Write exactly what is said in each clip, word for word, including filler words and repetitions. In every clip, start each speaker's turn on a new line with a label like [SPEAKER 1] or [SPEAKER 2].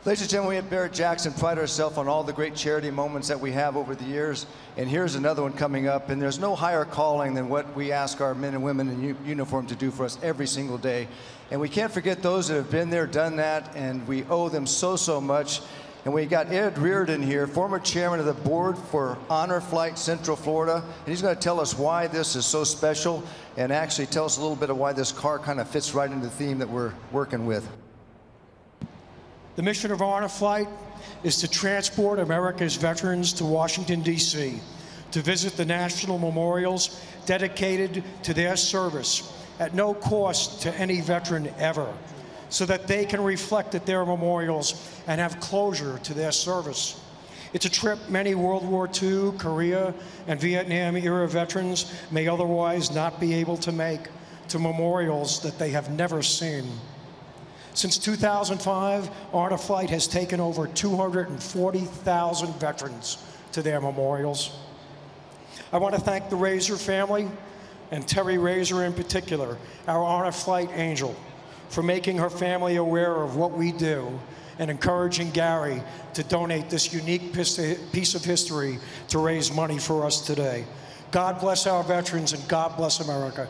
[SPEAKER 1] Ladies and gentlemen, we at Barrett-Jackson pride ourselves on all the great charity moments that we have over the years. And here's another one coming up. And there's no higher calling than what we ask our men and women in uniform to do for us every single day. And we can't forget those that have been there, done that, and we owe them so, so much. And we got Ed Reardon here, former chairman of the board for Honor Flight Central Florida. And he's going to tell us why this is so special and actually tell us a little bit of why this car kind of fits right into the theme that we're working with.
[SPEAKER 2] The mission of Honor Flight is to transport America's veterans to Washington, D C, to visit the national memorials dedicated to their service at no cost to any veteran ever, so that they can reflect at their memorials and have closure to their service. It's a trip many World War Two, Korea, and Vietnam era veterans may otherwise not be able to make, to memorials that they have never seen. Since two thousand five, Honor Flight has taken over two hundred forty thousand veterans to their memorials. I want to thank the Razor family, and Terry Razor in particular, our Honor Flight angel, for making her family aware of what we do and encouraging Gary to donate this unique piece of history to raise money for us today. God bless our veterans, and God bless America.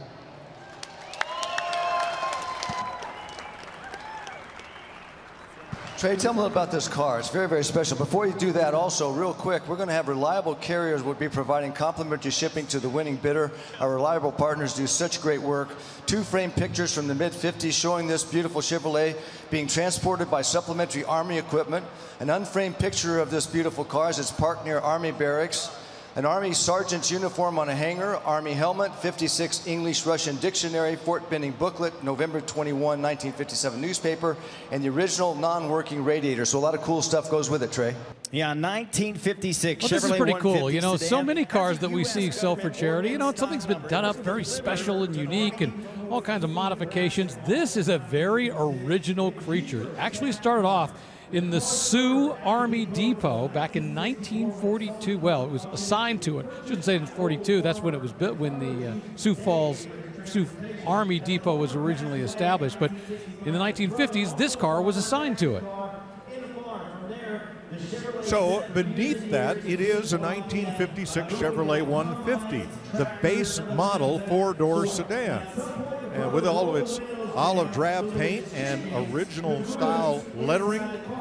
[SPEAKER 1] Trey, tell me a little about this car. It's very, very special. Before you do that, also, real quick, we're going to have Reliable Carriers will be providing complimentary shipping to the winning bidder. Our Reliable partners do such great work. Two frame pictures from the mid fifties showing this beautiful Chevrolet being transported by supplementary Army equipment. An unframed picture of this beautiful car as it's parked near Army barracks. An Army sergeant's uniform on a hanger, Army helmet, fifty-six English-Russian dictionary, Fort Benning booklet, November twenty-first, nineteen fifty-seven newspaper, and the original non-working radiator. So a lot of cool stuff goes with it, Trey.
[SPEAKER 3] Yeah, nineteen fifty-six
[SPEAKER 4] well,
[SPEAKER 3] Chevrolet
[SPEAKER 4] this is pretty cool. You know,
[SPEAKER 3] sedan.
[SPEAKER 4] so many cars that we see sell for charity, you know, something's been done up very special and unique and all kinds of modifications. This is a very original creature. Actually started off in the Sioux Army Depot back in nineteen forty-two. Well, it was assigned to it. Shouldn't say in forty-two. That's when it was built, when the uh, Sioux Falls Sioux Army Depot was originally established. But in the nineteen fifties, this car was assigned to it.
[SPEAKER 5] So beneath that, it is a nineteen fifty-six Chevrolet one fifty, the base model four-door sedan, and with all of its olive drab paint and original style lettering.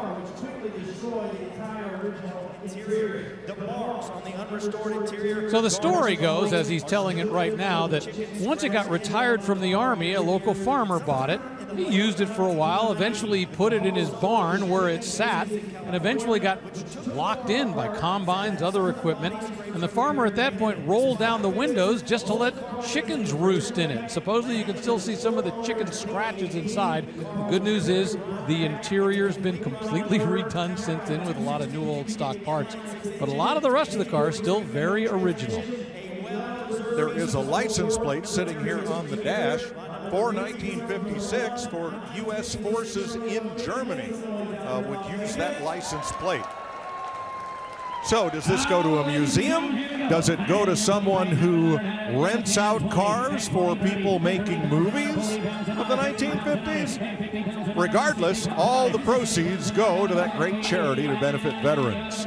[SPEAKER 4] So the story goes, as he's telling it right now, that once it got retired from the Army, a local farmer bought it. He used it for a while, eventually put it in his barn where it sat, and eventually got locked in by combines, other equipment. And the farmer at that point rolled down the windows just to let chickens roost in it. Supposedly you can still see some of the chicken scratches inside. The good news is the interior's been completely redone since then with a lot of new old stock parts. But a lot of the rest of the car is still very original.
[SPEAKER 5] There is a license plate sitting here on the dash for nineteen fifty-six for U S forces in Germany uh, would use that license plate. So does this go to a museum? Does it go to someone who rents out cars for people making movies of the nineteen fifties? Regardless, all the proceeds go to that great charity to benefit veterans.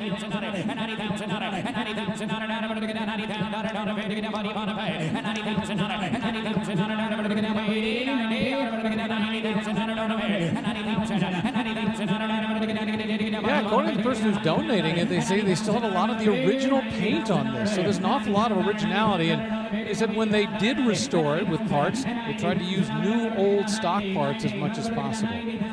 [SPEAKER 4] Yeah, according to the person who's donating it, they say they still have a lot of the original paint on this. So there's an awful lot of originality. And they said when they did restore it with parts, they tried to use new old stock parts as much as possible.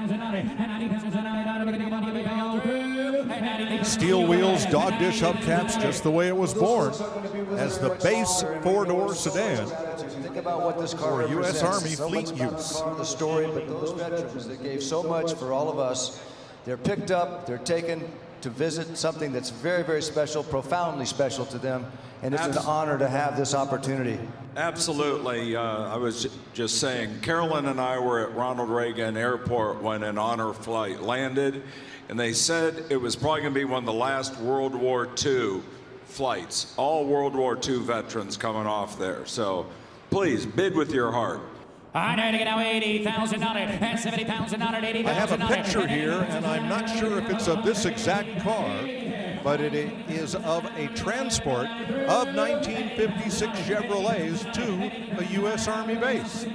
[SPEAKER 5] Steel wheels, dog dish hubcaps, just the way it was born, as the base four-door sedan.
[SPEAKER 1] Think about what this car
[SPEAKER 5] for U S Army
[SPEAKER 1] so
[SPEAKER 5] fleet
[SPEAKER 1] much about
[SPEAKER 5] use.
[SPEAKER 1] The, the story, but those veterans that gave so much for all of us, they're picked up, they're taken to visit something that's very, very special, profoundly special to them, and it's Abs an honor to have this opportunity.
[SPEAKER 6] Absolutely. Uh, I was just saying, Carolyn and I were at Ronald Reagan Airport when an honor flight landed, and they said it was probably going to be one of the last World War Two flights. All World War Two veterans coming off there. So please, bid with your heart.
[SPEAKER 7] I
[SPEAKER 5] have a picture here, and I'm not sure if it's of this exact car, but it is of a transport of nineteen fifty-six Chevrolets to a U S Army base.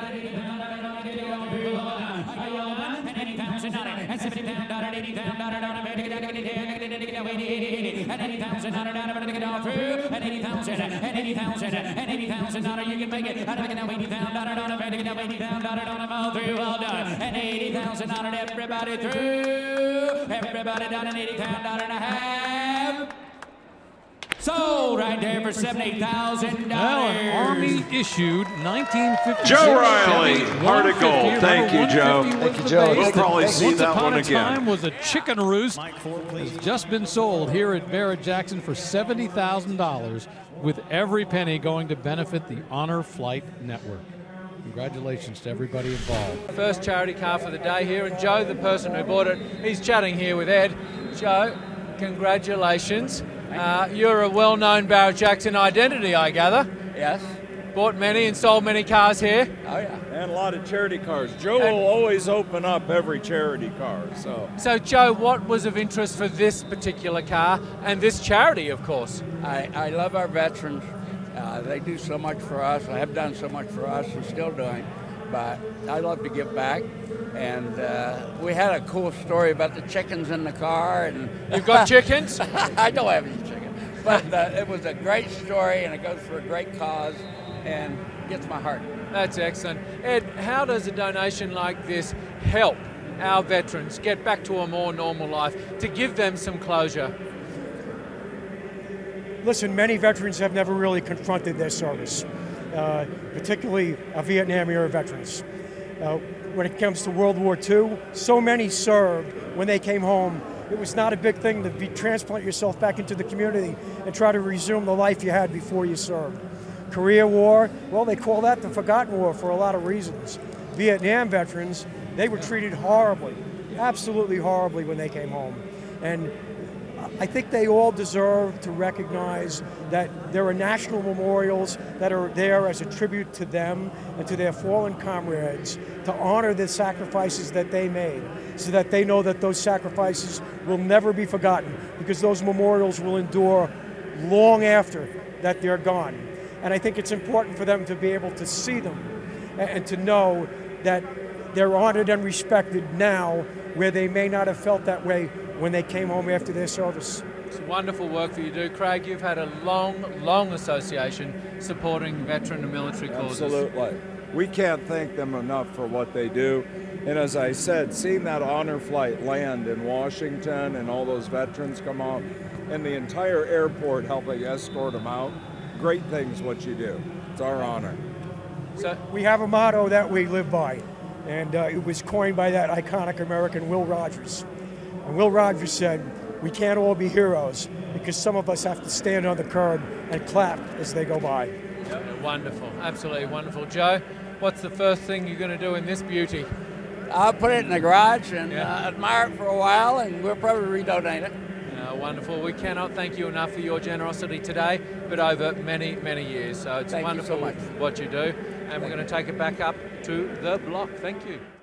[SPEAKER 7] Everybody through, everybody down an eighty pound dollar and a half. Sold right there for seventy thousand dollars.
[SPEAKER 4] Well, an Army issued nineteen fifty-six.
[SPEAKER 6] Joe Riley, heart of gold. Thank you, Joe.
[SPEAKER 1] Thank you, Joe.
[SPEAKER 6] We'll probably see
[SPEAKER 4] Once
[SPEAKER 6] that
[SPEAKER 4] upon
[SPEAKER 6] one
[SPEAKER 4] a
[SPEAKER 6] again.
[SPEAKER 4] time was a chicken roost. Has just been sold here at Barrett-Jackson for seventy thousand dollars, with every penny going to benefit the Honor Flight Network. Congratulations to everybody involved.
[SPEAKER 8] First charity car for the day here, and Joe, the person who bought it, he's chatting here with Ed. Joe, congratulations. Uh, you're a well-known Barrett-Jackson identity, I gather.
[SPEAKER 9] Yes.
[SPEAKER 8] Bought many and sold many cars here.
[SPEAKER 9] Oh, yeah.
[SPEAKER 10] And a lot of charity cars. Joe
[SPEAKER 8] And-
[SPEAKER 10] will always open up every charity car. So,
[SPEAKER 8] So, Joe, what was of interest for this particular car and this charity, of course?
[SPEAKER 9] I, I love our veterans. Uh, they do so much for us. I have done so much for us and still doing. But I love to give back. And uh, we had a cool story about the chickens in the car. And
[SPEAKER 8] You've got chickens?
[SPEAKER 9] I don't have any chickens. But uh, it was a great story, and it goes for a great cause and gets my heart.
[SPEAKER 8] That's excellent. Ed, how does a donation like this help our veterans get back to a more normal life, to give them some closure?
[SPEAKER 2] Listen, many veterans have never really confronted their service, uh, particularly uh, Vietnam-era veterans. Uh, when it comes to World War Two, so many served when they came home. It was not a big thing to be, transplant yourself back into the community and try to resume the life you had before you served. Korea War, well, they call that the Forgotten War for a lot of reasons. Vietnam veterans, they were treated horribly, absolutely horribly when they came home. And I think they all deserve to recognize that there are national memorials that are there as a tribute to them and to their fallen comrades, to honor the sacrifices that they made, so that they know that those sacrifices will never be forgotten, because those memorials will endure long after that they're gone. And I think it's important for them to be able to see them and to know that they're honored and respected now, where they may not have felt that way when they came home after their service.
[SPEAKER 8] It's wonderful work that you do. Craig, you've had a long, long association supporting veteran and military causes.
[SPEAKER 10] absolutely. We can't thank them enough for what they do. And as I said, seeing that honor flight land in Washington and all those veterans come out, and the entire airport helping escort them out, great things what you do. It's our honor.
[SPEAKER 8] So,
[SPEAKER 2] We have a motto that we live by, and uh, it was coined by that iconic American Will Rogers. And Will Rogers said, we can't all be heroes, because some of us have to stand on the curb and clap as they go by.
[SPEAKER 8] wonderful, absolutely wonderful. Joe, what's the first thing you're going to do in this beauty?
[SPEAKER 9] I'll put it in the garage and
[SPEAKER 8] Yeah.
[SPEAKER 9] uh, admire it for a while, and we'll probably redonate it.
[SPEAKER 8] Uh, wonderful. We cannot thank you enough for your generosity today, but over many, many years. So it's
[SPEAKER 9] Thank you
[SPEAKER 8] wonderful
[SPEAKER 9] so much.
[SPEAKER 8] what you do. And we're going to take it back up to the block. Thank you.